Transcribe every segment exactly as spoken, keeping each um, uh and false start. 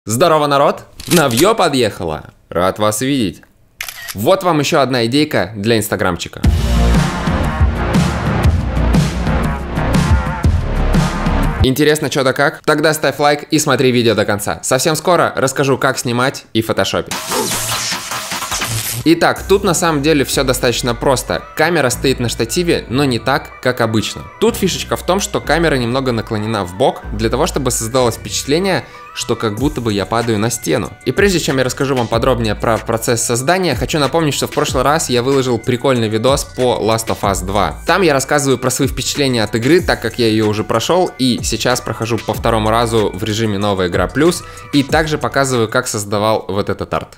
Здорово, народ! Навье подъехала! Рад вас видеть! Вот вам еще одна идейка для инстаграмчика. Интересно, что да как? Тогда ставь лайк и смотри видео до конца. Совсем скоро расскажу, как снимать и фотошопить. Итак, тут на самом деле все достаточно просто. Камера стоит на штативе, но не так, как обычно. Тут фишечка в том, что камера немного наклонена в бок, для того, чтобы создалось впечатление, что как будто бы я падаю на стену. И прежде чем я расскажу вам подробнее про процесс создания, хочу напомнить, что в прошлый раз я выложил прикольный видос по Last of Us два. Там я рассказываю про свои впечатления от игры, так как я ее уже прошел, и сейчас прохожу по второму разу в режиме новая игра плюс, и также показываю, как создавал вот этот арт.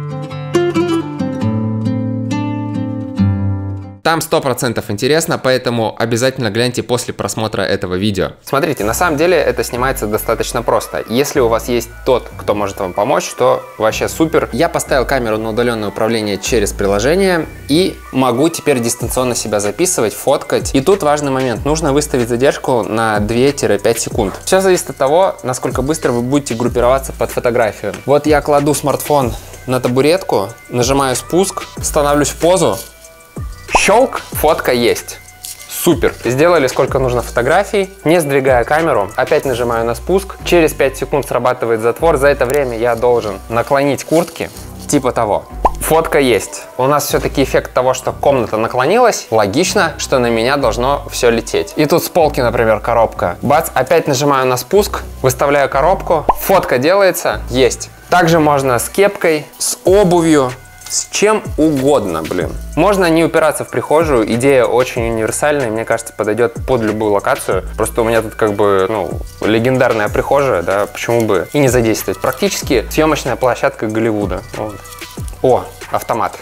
Там сто процентов интересно, поэтому обязательно гляньте после просмотра этого видео. Смотрите, на самом деле это снимается достаточно просто. Если у вас есть тот, кто может вам помочь, то вообще супер. Я поставил камеру на удаленное управление через приложение и могу теперь дистанционно себя записывать, фоткать. И тут важный момент. Нужно выставить задержку на две-пять секунд. Все зависит от того, насколько быстро вы будете группироваться под фотографию. Вот я кладу смартфон на табуретку, нажимаю спуск, становлюсь в позу. Щелк, фотка есть. Супер. Сделали сколько нужно фотографий, не сдвигая камеру. Опять нажимаю на спуск. Через пять секунд срабатывает затвор. За это время я должен наклонить куртки. Типа того. Фотка есть. У нас все-таки эффект того, что комната наклонилась. Логично, что на меня должно все лететь. И тут с полки, например, коробка. Бац, опять нажимаю на спуск, выставляю коробку. Фотка делается. Есть. Также можно с кепкой, с обувью. С чем угодно, блин. Можно не упираться в прихожую, идея очень универсальная, мне кажется, подойдет под любую локацию. Просто у меня тут как бы, ну, легендарная прихожая, да, почему бы и не задействовать. Практически съемочная площадка Голливуда. Вот. О, автомат.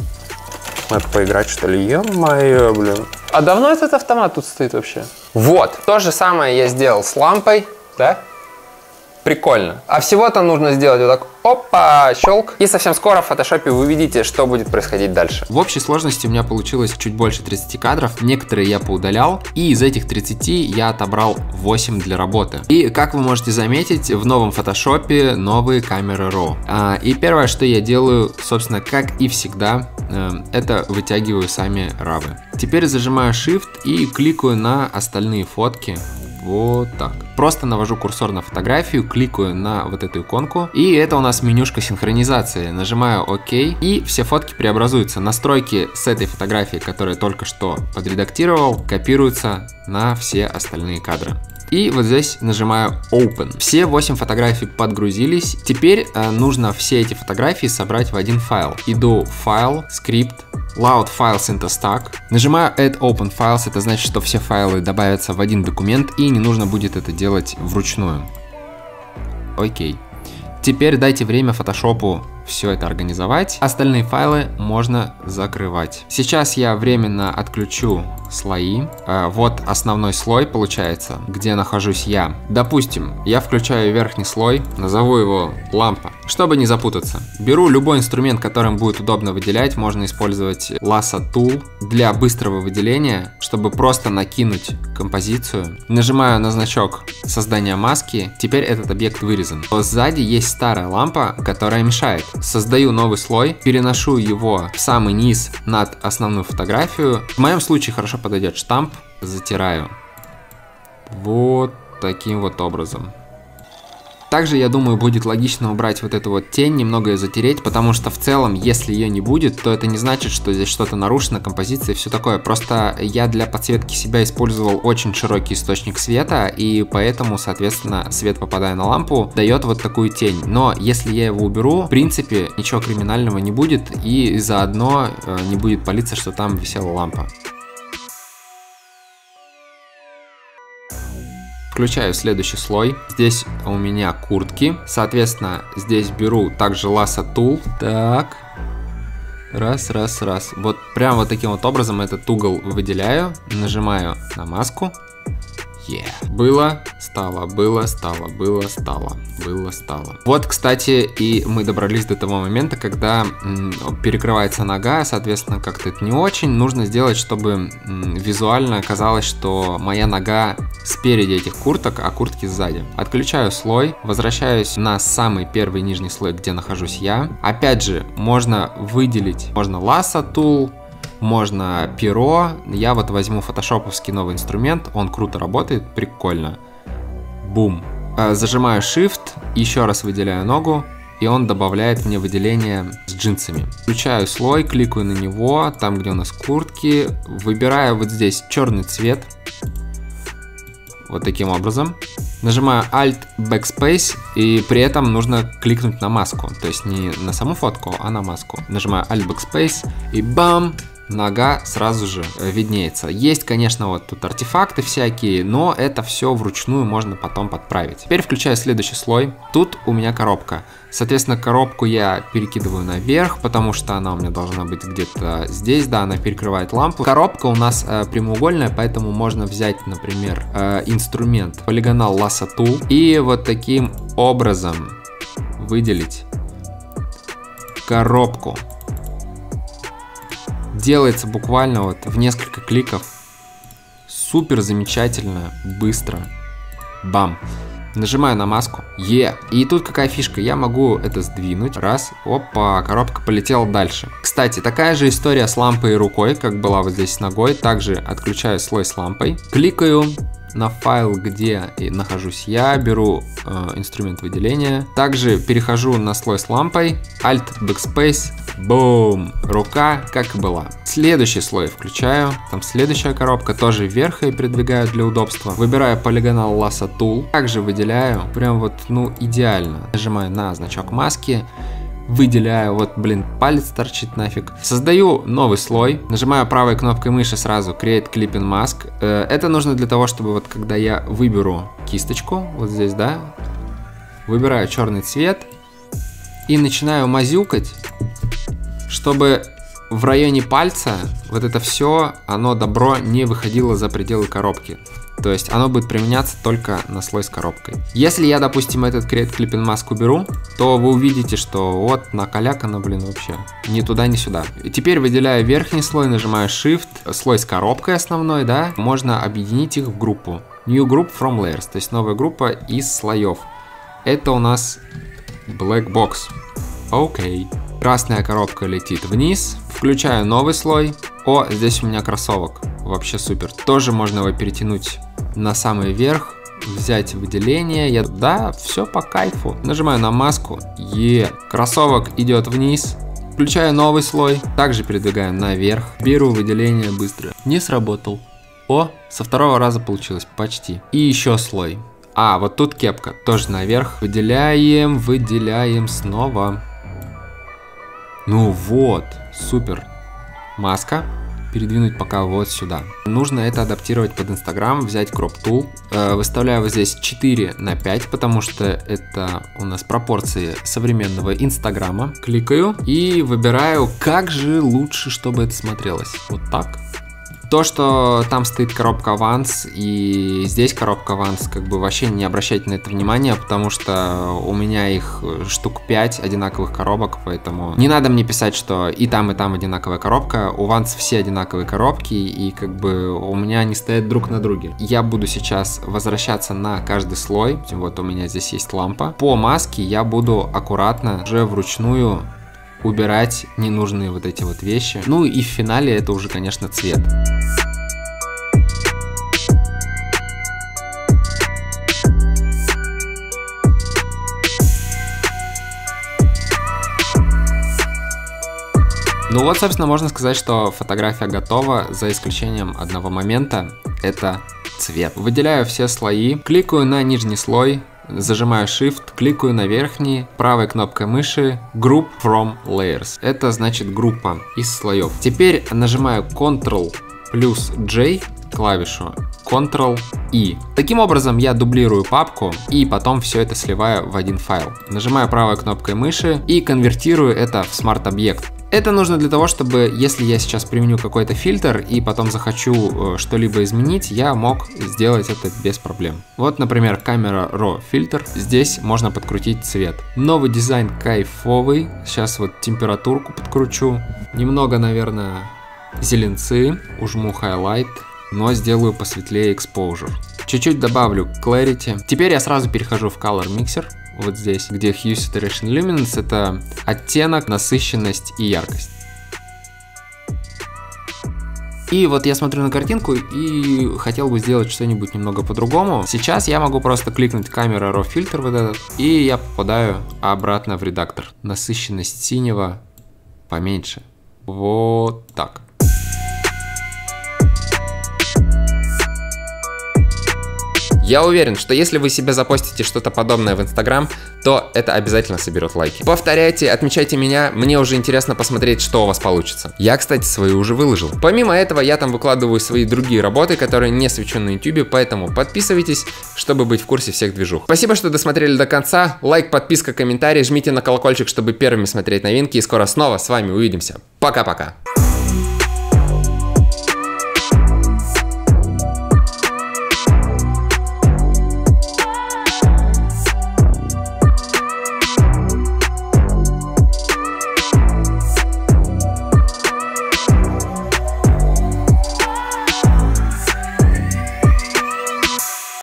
Надо поиграть, что ли? Ё-моё, блин. А давно этот автомат тут стоит вообще? Вот, то же самое я сделал с лампой, да? Прикольно. А всего-то нужно сделать вот так, опа, щелк. И совсем скоро в фотошопе вы увидите, что будет происходить дальше. В общей сложности у меня получилось чуть больше тридцати кадров. Некоторые я поудалял. И из этих тридцати я отобрал восемь для работы. И как вы можете заметить, в новом фотошопе новые камеры RAW. А, и первое, что я делаю, собственно, как и всегда, это вытягиваю сами равы. Теперь зажимаю Shift и кликаю на остальные фотки. Вот так. Просто навожу курсор на фотографию, кликаю на вот эту иконку, и это у нас менюшка синхронизации. Нажимаю ОК, и все фотки преобразуются. Настройки с этой фотографии, которую я только что подредактировал, копируются на все остальные кадры. И вот здесь нажимаю Open. Все восемь фотографий подгрузились. Теперь э, нужно все эти фотографии собрать в один файл. Иду в файл, скрипт, Load Files into Stack. Нажимаю Add Open Files, это значит, что все файлы добавятся в один документ и не нужно будет это делать вручную. Окей. Теперь дайте время фотошопу все это организовать. Остальные файлы можно закрывать. Сейчас я временно отключу слои. Вот основной слой получается, где нахожусь я. Допустим, я включаю верхний слой, назову его лампа. Чтобы не запутаться, беру любой инструмент, которым будет удобно выделять. Можно использовать Lasso Tool для быстрого выделения, чтобы просто накинуть композицию. Нажимаю на значок создания маски. Теперь этот объект вырезан. Сзади есть старая лампа, которая мешает. Создаю новый слой, переношу его в самый низ над основную фотографию. В моем случае хорошо подойдет штамп. Затираю вот таким вот образом. Также, я думаю, будет логично убрать вот эту вот тень, немного ее затереть, потому что в целом, если ее не будет, то это не значит, что здесь что-то нарушено, композиция и все такое. Просто я для подсветки себя использовал очень широкий источник света, и поэтому, соответственно, свет, попадая на лампу, дает вот такую тень. Но если я его уберу, в принципе, ничего криминального не будет, и заодно э, не будет палиться, что там висела лампа. Включаю следующий слой. Здесь у меня куртки. Соответственно, здесь беру также Lasso Tool. Так. Раз, раз, раз. Вот прям вот таким вот образом этот угол выделяю. Нажимаю на маску. Yeah. Было, стало, было, стало, было, стало, было, стало. Вот, кстати, и мы добрались до того момента, когда м, перекрывается нога, соответственно, как-то это не очень. Нужно сделать, чтобы м, визуально казалось, что моя нога спереди этих курток, а куртки сзади. Отключаю слой, возвращаюсь на самый первый нижний слой, где нахожусь я. Опять же, можно выделить, можно Lasso Tool, можно перо. Я вот возьму фотошоповский новый инструмент, он круто работает, прикольно. Бум. Зажимаю Shift, еще раз выделяю ногу, и он добавляет мне выделение с джинсами. Включаю слой, кликаю на него, там где у нас куртки, выбираю вот здесь черный цвет, вот таким образом. Нажимаю Alt Backspace, и при этом нужно кликнуть на маску, то есть не на саму фотку, а на маску. Нажимаю Alt Backspace, и бам! Нога сразу же виднеется. Есть, конечно, вот тут артефакты всякие, но это все вручную можно потом подправить. Теперь включаю следующий слой. Тут у меня коробка. Соответственно, коробку я перекидываю наверх, потому что она у меня должна быть где-то здесь. Да, она перекрывает лампу. Коробка у нас э, прямоугольная, поэтому можно взять, например, э, инструмент Polygonal Lasso Tool и вот таким образом выделить коробку. Делается буквально вот в несколько кликов. Супер замечательно, быстро. Бам. Нажимаю на маску. Е. Yeah. И тут какая фишка, я могу это сдвинуть. Раз. Опа, коробка полетела дальше. Кстати, такая же история с лампой и рукой, как была вот здесь с ногой. Также отключаю слой с лампой. Кликаю на файл, где нахожусь я, беру э, инструмент выделения. Также перехожу на слой с лампой. Alt Backspace. Бум! Рука как и была. Следующий слой включаю. Там следующая коробка. Тоже вверх и передвигаю для удобства. Выбираю Polygonal Lasso Tool. Также выделяю. Прям вот, ну, идеально. Нажимаю на значок маски. Выделяю, вот, блин, палец торчит нафиг. Создаю новый слой, нажимаю правой кнопкой мыши сразу Create Clipping Mask. Это нужно для того, чтобы вот когда я выберу кисточку, вот здесь, да, выбираю черный цвет и начинаю мазюкать, чтобы в районе пальца вот это все, оно добро не выходило за пределы коробки. То есть оно будет применяться только на слой с коробкой. Если я, допустим, этот Create Clipping Mask уберу, то вы увидите, что вот накалякано, блин, вообще ни туда, ни сюда. И теперь выделяю верхний слой, нажимаю Shift, слой с коробкой основной, да, можно объединить их в группу. New Group from Layers, то есть новая группа из слоев. Это у нас Black Box. Окей. Красная коробка летит вниз. Включаю новый слой. О, здесь у меня кроссовок. Вообще супер. Тоже можно его перетянуть на самый верх. Взять выделение. Я... Да, все по кайфу. Нажимаю на маску. Е. Кроссовок идет вниз. Включаю новый слой. Также передвигаю наверх. Беру выделение быстро. Не сработал. О, со второго раза получилось. Почти. И еще слой. А, вот тут кепка. Тоже наверх. Выделяем, выделяем снова. Ну вот, супер. Маска. Передвинуть пока вот сюда. Нужно это адаптировать под Instagram, взять Crop Tool. Э, выставляю вот здесь четыре на пять, потому что это у нас пропорции современного Инстаграма. Кликаю и выбираю, как же лучше, чтобы это смотрелось. Вот так. То, что там стоит коробка Vans и здесь коробка Vans, как бы вообще не обращайте на это внимание, потому что у меня их штук пять одинаковых коробок, поэтому не надо мне писать, что и там, и там одинаковая коробка. У Vans все одинаковые коробки, и как бы у меня они стоят друг на друге. Я буду сейчас возвращаться на каждый слой. Вот у меня здесь есть лампа. По маске я буду аккуратно уже вручную убирать ненужные вот эти вот вещи. Ну и в финале это уже, конечно, цвет. Ну вот, собственно, можно сказать, что фотография готова, за исключением одного момента, это цвет. Выделяю все слои, кликаю на нижний слой, зажимаю Shift, кликаю на верхний, правой кнопкой мыши Group from Layers. Это значит группа из слоев. Теперь нажимаю Ctrl плюс J клавишу, Ctrl И. Таким образом я дублирую папку и потом все это сливаю в один файл. Нажимаю правой кнопкой мыши и конвертирую это в смарт-объект. Это нужно для того, чтобы, если я сейчас применю какой-то фильтр и потом захочу что-либо изменить, я мог сделать это без проблем. Вот, например, камера RAW фильтр. Здесь можно подкрутить цвет. Новый дизайн кайфовый. Сейчас вот температурку подкручу. Немного, наверное, зеленцы. Ужму highlight, но сделаю посветлее exposure. Чуть-чуть добавлю clarity. Теперь я сразу перехожу в color mixer. Вот здесь, где Hue, Saturation, Luminance, это оттенок, насыщенность и яркость. И вот я смотрю на картинку и хотел бы сделать что-нибудь немного по-другому. Сейчас я могу просто кликнуть камера RAW фильтр вот этот, и я попадаю обратно в редактор. Насыщенность синего поменьше. Вот так. Я уверен, что если вы себе запостите что-то подобное в Инстаграм, то это обязательно соберет лайки. Повторяйте, отмечайте меня, мне уже интересно посмотреть, что у вас получится. Я, кстати, свою уже выложил. Помимо этого, я там выкладываю свои другие работы, которые не свечу на ютубе, поэтому подписывайтесь, чтобы быть в курсе всех движух. Спасибо, что досмотрели до конца. Лайк, подписка, комментарий, жмите на колокольчик, чтобы первыми смотреть новинки, и скоро снова с вами увидимся. Пока-пока.